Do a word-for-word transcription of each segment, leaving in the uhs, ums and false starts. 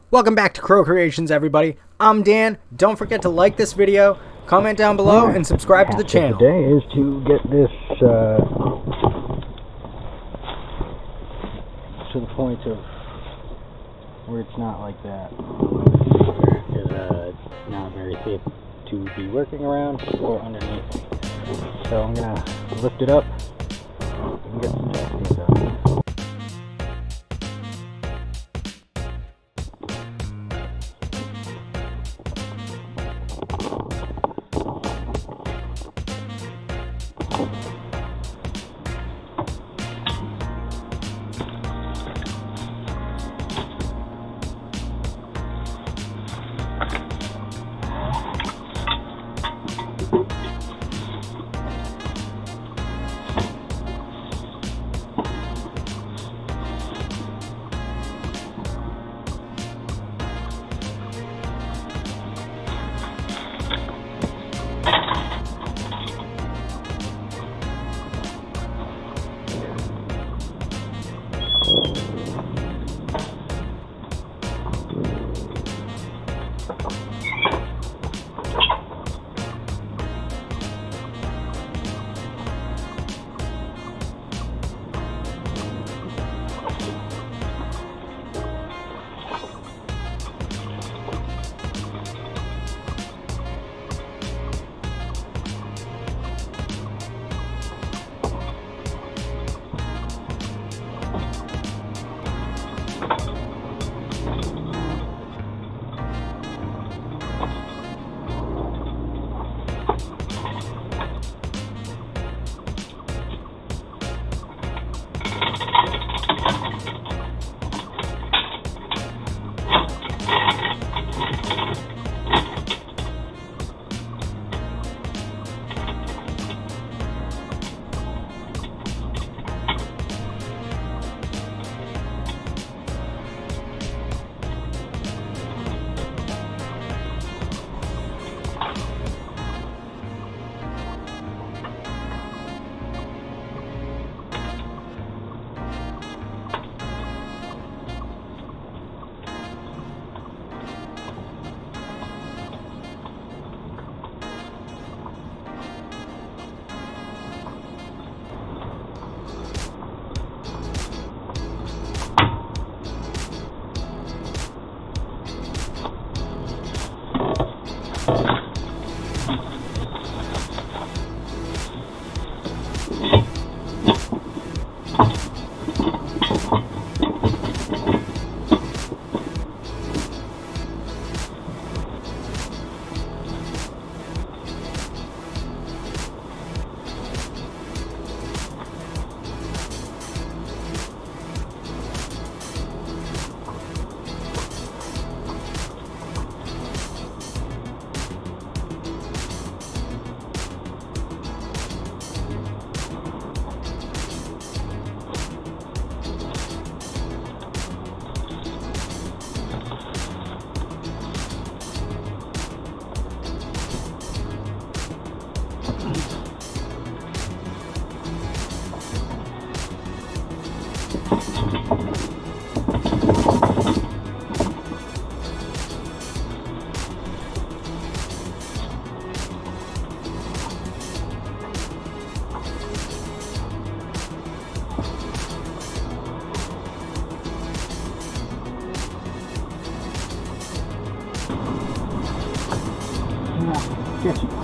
Welcome back to Crow Creations, everybody. I'm Dan. Don't forget to like this video, comment down below, and subscribe to the channel. Today is to get this uh, to the point of where it's not like that. Because uh, it's not very safe to be working around or underneath. So I'm gonna lift it up and get some testing done. Get you.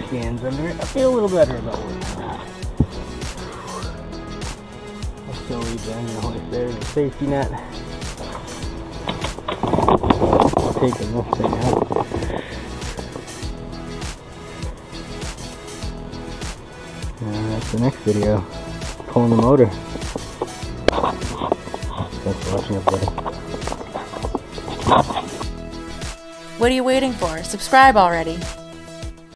hands under it, I feel a little better about working on it. I'll still leave the engine hoist there as a safety net. I'll take the this thing out. And that's the next video. Pulling the motor. Thanks for watching, everybody. What are you waiting for? Subscribe already.